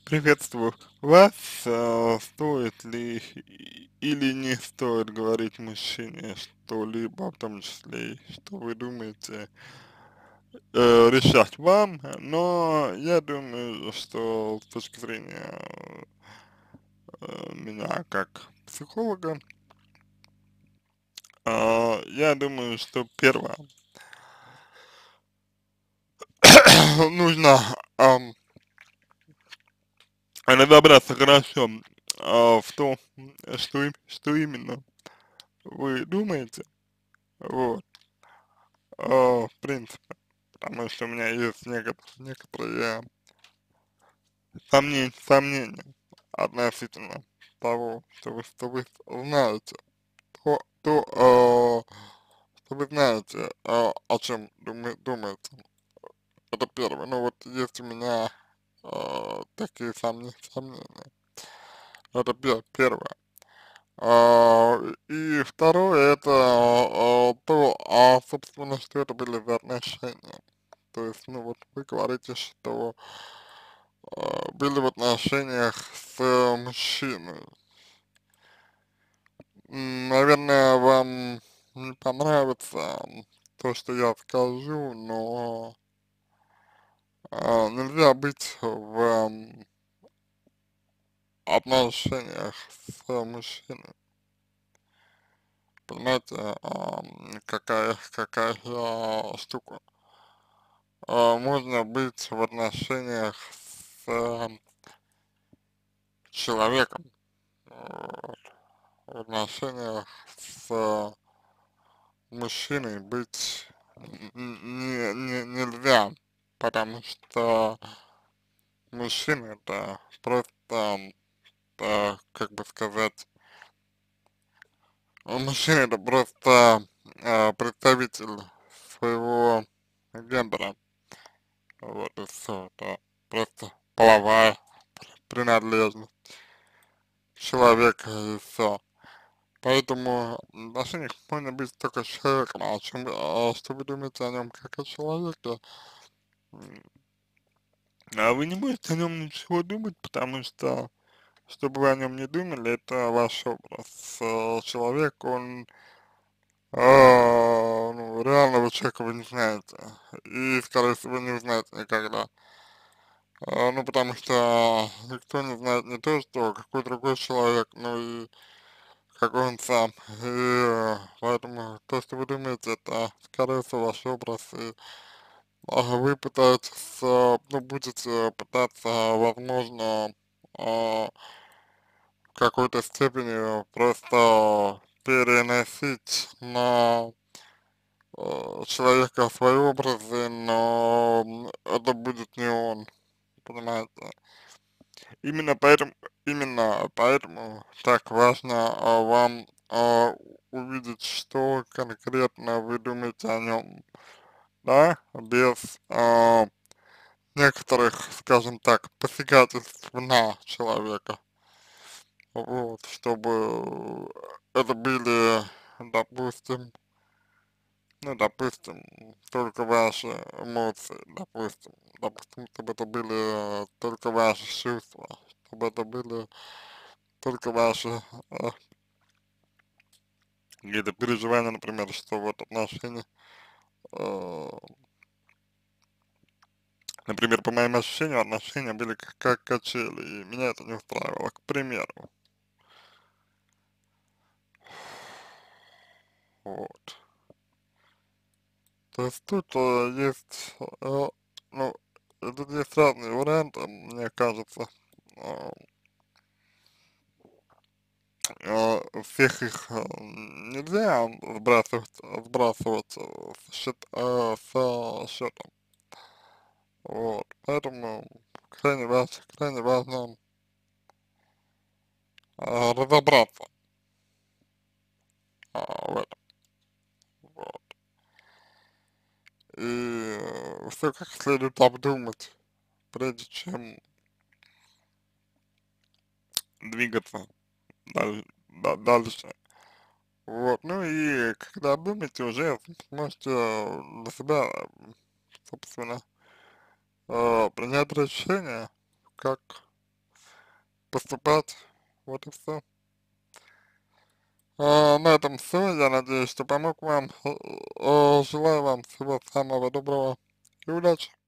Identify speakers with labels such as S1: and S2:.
S1: Приветствую вас. Стоит ли или не стоит говорить мужчине что-либо, в том числе, и что вы думаете, решать вам, но я думаю, что с точки зрения меня как психолога, я думаю, что первое, нужно разобраться хорошо в том, что именно вы думаете, вот, в принципе, потому что у меня есть некоторые сомнения относительно того, что вы знаете, что вы знаете, о чем думаете. Это первое. Ну вот есть у меня такие сомнения. Это первое. И второе, это собственно, что это были за отношения. То есть, ну вот вы говорите, что были в отношениях с мужчиной. Наверное, вам не понравится то, что я скажу, но нельзя быть в отношениях с мужчиной. Понимаете, какая штука. Можно быть в отношениях с человеком, вот, в отношениях с мужчиной быть нельзя, потому что мужчина это просто, как бы сказать, мужчина это просто представитель своего гендера, вот и все, это просто половая принадлежность человека и все. Поэтому в отношениях можно быть только с человеком, что вы думаете о нем как о человеке, м, вы не будете о нем ничего думать, потому что, чтобы вы о нем не думали, это ваш образ. Человек, он, ну, реального человека вы не знаете, и, скорее всего, не узнаете никогда. Ну, потому что никто не знает не то, что какой другой человек, но и какой он сам. И поэтому то, что вы думаете, это, скорее всего, ваш образ, и вы пытаетесь, ну, будете пытаться, возможно, в какой-то степени просто переносить на человека свои образы, но это будет не он, понимаете? Именно поэтому так важно вам увидеть, что конкретно вы думаете о нем, да, без некоторых, скажем так, посягательств на человека, вот, чтобы это были, допустим, ну, допустим, только ваши эмоции, допустим, чтобы это были только ваши чувства, чтобы это были только ваши какие-то переживания, например, что вот отношения, э, например, по моим ощущениям, отношения были как качели, и меня это не устраивало, к примеру. Вот. То есть тут есть, ну, тут есть разные варианты, мне кажется. Э, Всех их нельзя сбрасывать со счета. Вот. Поэтому крайне важно разобраться в этом. Вот. И все как следует обдумать, прежде чем двигаться дальше. Вот, ну и когда обдумаете, уже сможете для себя, собственно, принять решение, как, поступать. Вот и все. На этом все. Я надеюсь, что помог вам. Желаю вам всего самого доброго и удачи.